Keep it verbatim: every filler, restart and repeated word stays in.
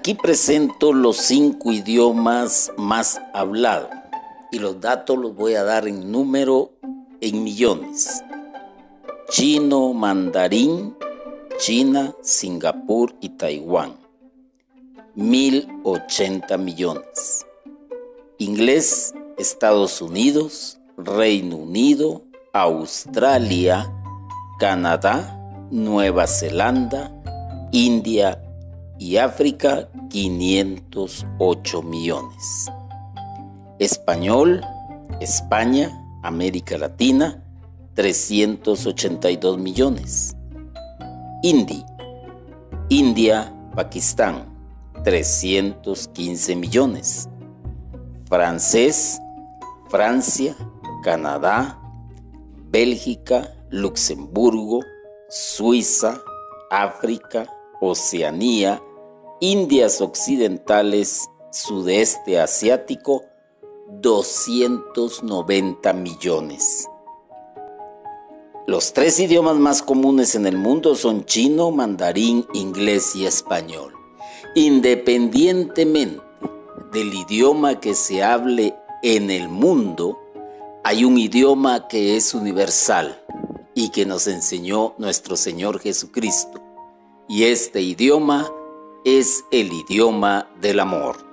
Aquí presento los cinco idiomas más hablados y los datos los voy a dar en número, en millones. Chino, mandarín, China, Singapur y Taiwán. mil ochenta millones. Inglés, Estados Unidos, Reino Unido, Australia, Canadá, Nueva Zelanda, India y África, quinientos ocho millones. Español, España, América Latina, trescientos ochenta y dos millones. Hindi, India, Pakistán, trescientos quince millones. Francés, Francia, Canadá, Bélgica, Luxemburgo, Suiza, África, Oceanía, Indias Occidentales, Sudeste Asiático, doscientos noventa millones. Los tres idiomas más comunes en el mundo son chino, mandarín, inglés y español. Independientemente del idioma que se hable en el mundo, hay un idioma que es universal y que nos enseñó nuestro Señor Jesucristo. Y este idioma es el idioma del amor.